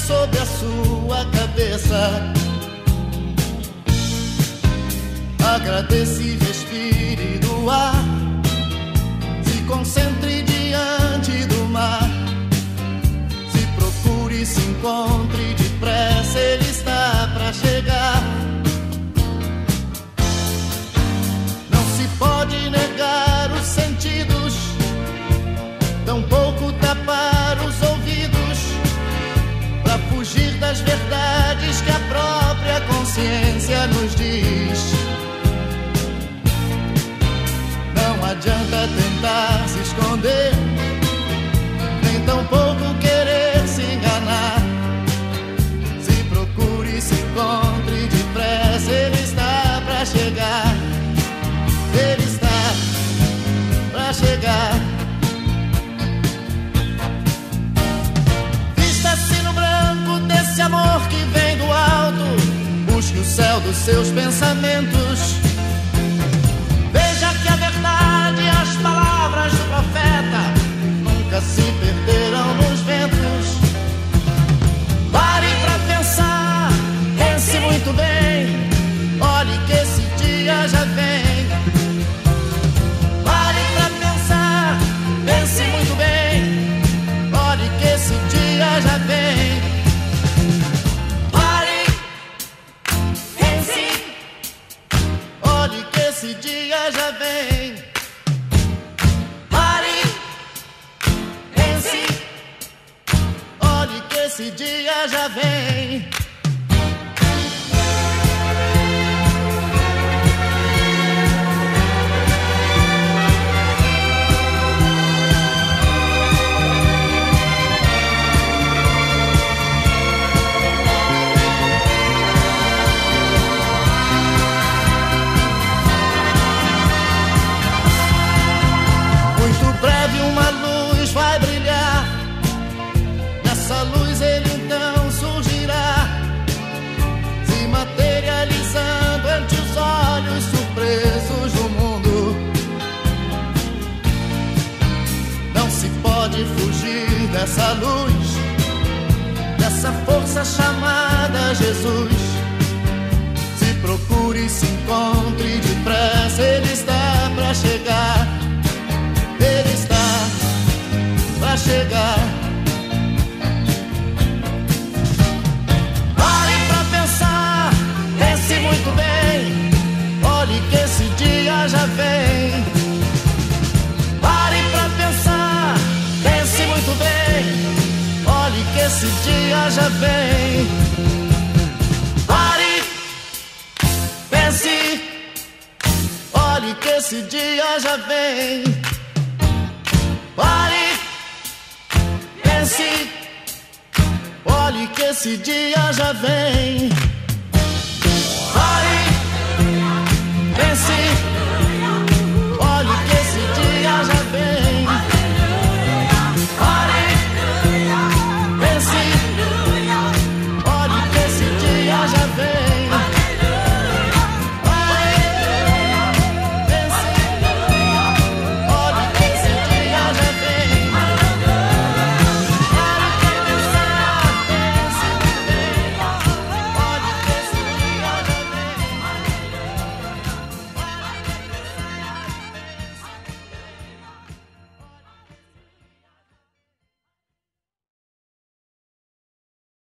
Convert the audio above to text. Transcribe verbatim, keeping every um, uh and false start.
sobre a sua cabeça. Agradeça e respire do ar. Se concentre diante do mar. Se procure, se encontre depressa, ele está pra chegar. Não se pode negar os sentidos, tampouco tapar os ouvidos, pra fugir das verdades que a própria consciência nos diz. Não adianta tentar se esconder, nem tampouco querer se enganar. Se procure, se encontre depressa, ele está pra chegar. Ele está pra chegar. Vista-se no branco desse amor que vem do alto. Busque o céu dos seus pensamentos. Veja que a verdade e as palavras do profeta nunca se perderão nos ventos. Pare pra pensar, pense muito bem. Olhe que esse dia já vem. Pare pra pensar, pense muito bem. Olhe que esse dia já vem. Pare, pense. Olhe que esse dia já vem. Pare, pense. Olhe que esse dia já vem. Breve uma luz vai brilhar. Nessa luz ele então surgirá, se materializando ante os olhos surpresos do mundo. Não se pode fugir dessa luz, dessa força chamada Jesus. Se procure, se encontre depressa, ele está pra chegar. Ele está pra chegar. Pare pra pensar, pense muito bem. Olhe que esse dia já vem. Pare pra pensar, pense muito bem. Olhe que esse dia já vem. Pare, pense. Olhe que esse dia já vem. Pare, pense, olhe que esse dia já vem.